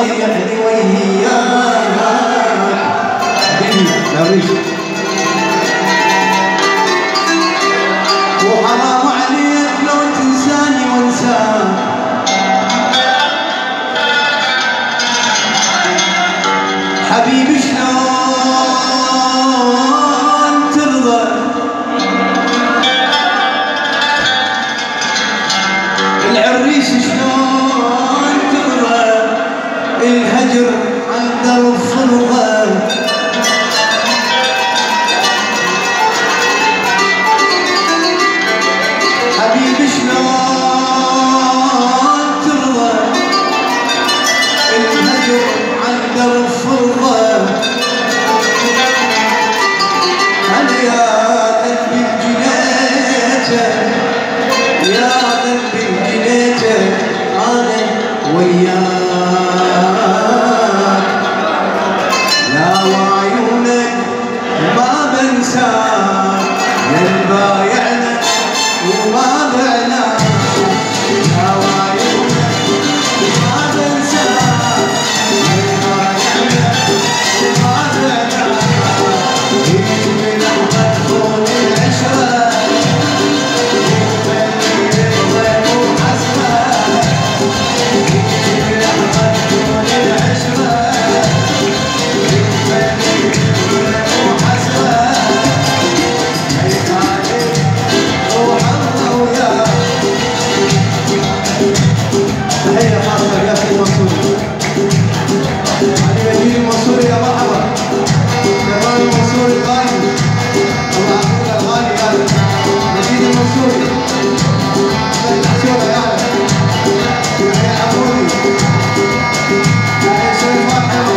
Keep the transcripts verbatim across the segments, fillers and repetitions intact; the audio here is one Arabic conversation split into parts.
الله يهدي وياك لا ريش وحرام عليك لو تنساني وانساك حبيبي شلون ترضى العريس شلون ترضى الهجر عن درب فرضى حبيبي شلون ترضى الهجر عن درب فرضى أنا يا قلبي بجنيتك يا قلبي بجنيتك أنا وياك لا وعيونك ما بنساك يا البايعنا وما بعناك لا وعيونك ما بنساك يا البايعنا وما بعناك يجي لحظة تكون العشرة يخلي الضيف وحسرة يجي لحظة تكون العشرة يخلي الضيف وحسرة هيك روح الله وياك تحية خاصة لياسر المنصوري علي نجيب المنصوري يا مرحبا كمان المنصوري الغالي الله يحفظك الغالي غالي نجيب المنصوري تحسونا يعني تحية حمودي تحية شريف فاطمة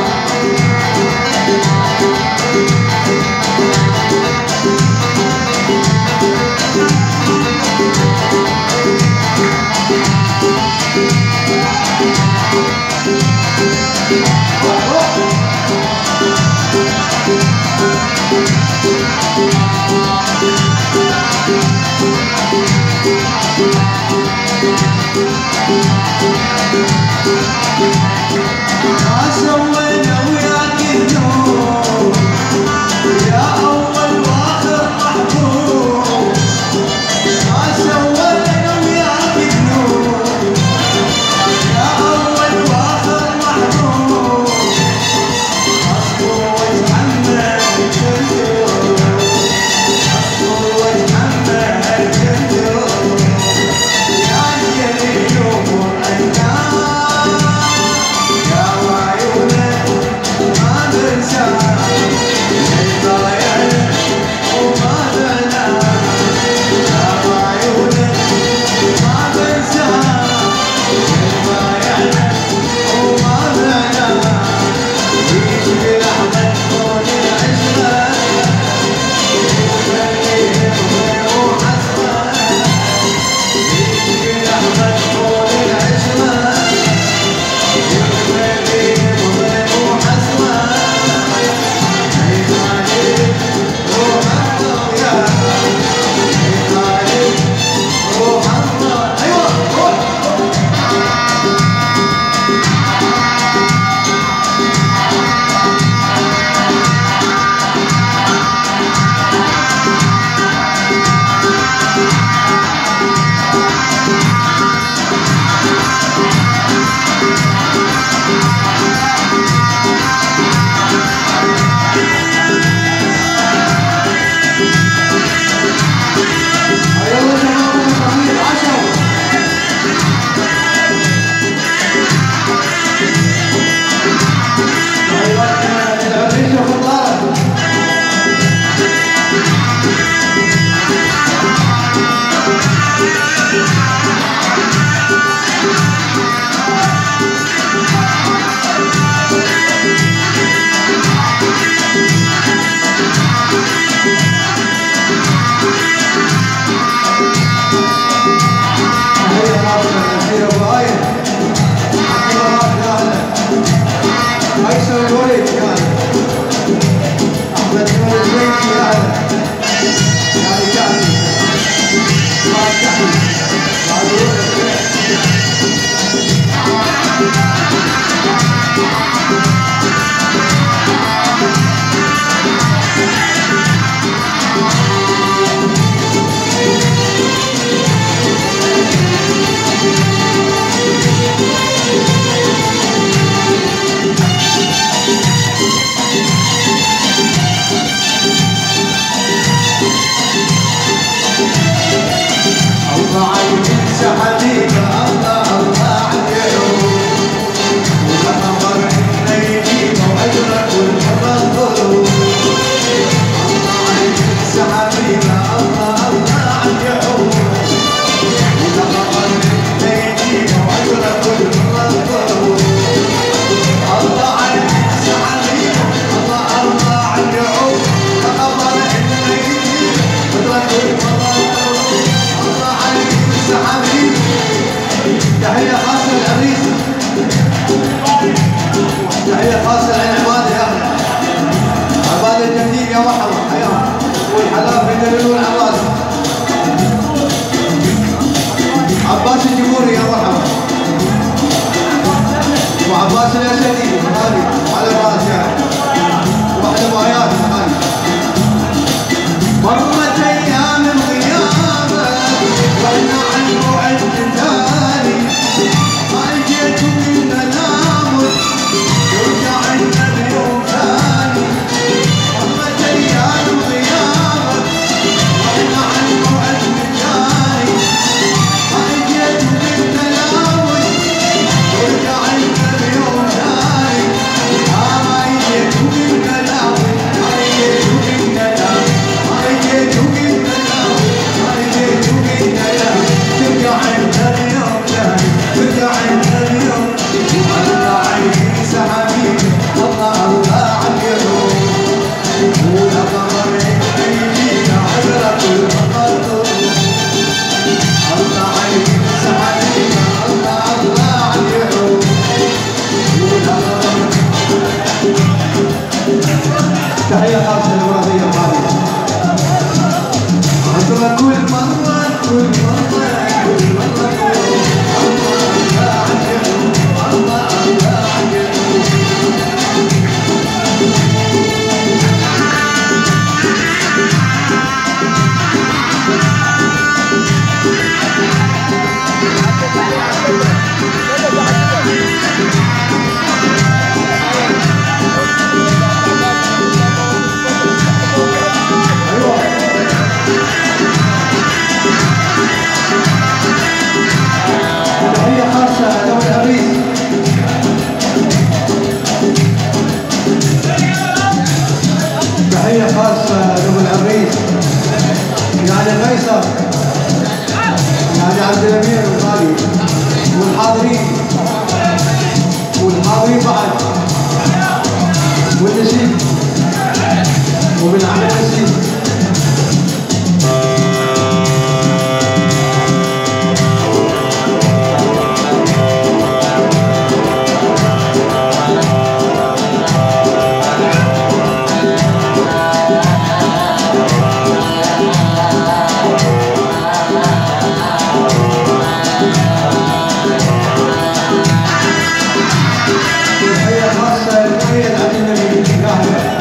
ما سوينا وياك ذنوب يا أول وآخر محبوب ما سوينا وياك ذنوب يا أول وآخر محبوب أصبر واتحمل الجنون أصبر واتحمل الجنون يا ليل اليوم والأيام يا وعيونك ما بنساك الضايعنا وما بعناك يا وعيونك ما بنساك الضايعنا وما بعناك يجي لحظة تكون العشرة يخليهم ضيف وحسرة يجي لحظة تكون العشرة يخليهم ضيف وحسرة هيك عليك روح الله وياك هيك عليك روح الله أيوة روح أيوة شباب المصريين عشرة أيوة العريس وخطارة تحية خاصة للأمير أبو آية حكيم الله يا أهلا أيسر الوليد يا أهلا أحمد نور البيتي يا أهلا يا رجالي ما تحيي بعد عباس الاسدي هذه على راس يعني واحده بايات هذه مرت ايام الغيابه واحنا عن موعد ثاني ما جيت من منامك يرجع النبي يوم ثاني مرت ايام الغيابه واحنا عن موعد ثاني ما جيت من منامك يرجع النبي يوم ثاني ما جيت من منامك ما جيت من منامك ما جيت من منامك ما جيت من منامك ترجع النبي يوم ثاني ترجع النبي يوم والله عيني سحابيك والله الله عم يروح ولا قمر يجيك عبرة المطر الله عيني سحابيك الله الله عم يروح ولا قمر. تحية خاصة للمرضية الحالية عندما كل مرة كل مرة كل مرة الله الله عم يروح الله الله عم يروح. تحية خاصة لأبو العريس تحية خاصة لأبو العريس يعني فيصل يعني عبد الأمير الغالي والحاضرين والحاضرين بعد والنسيب وبن عم النسيب. تحية خاصة للمؤيد عبد النبي قاهرة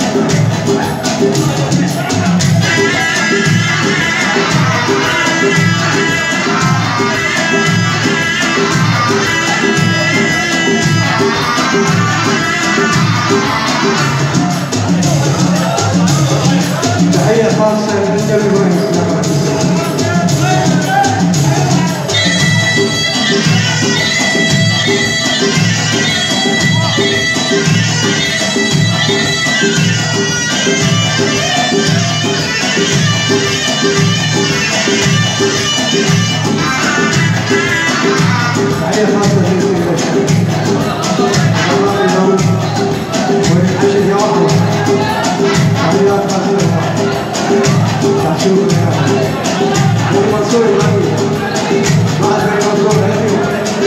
تحية خاصة للنبي وينس. تحية خاصة للسيد الله يدوم ويحشد يا واحد تحيات خاصة تحشوف والمنصور الغني بعد المنصور الغني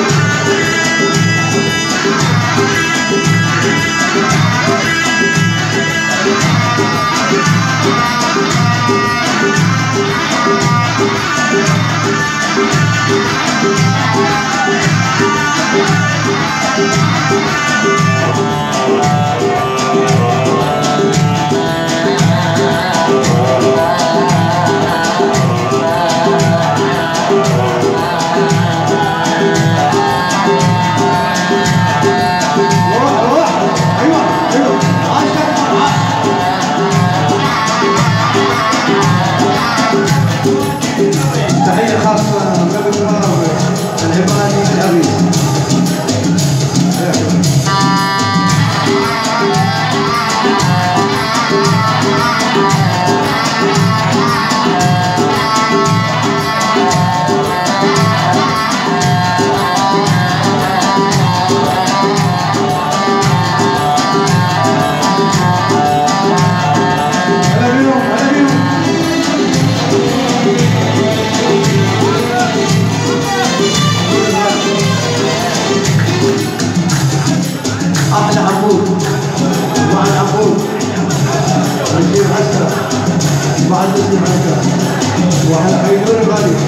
تحية خاصة لابن عمر العبادي العريس. أحلى عبود مع العبود ونجيب عسكرة مع المسلم عسكرة وعلى خيدون الغالي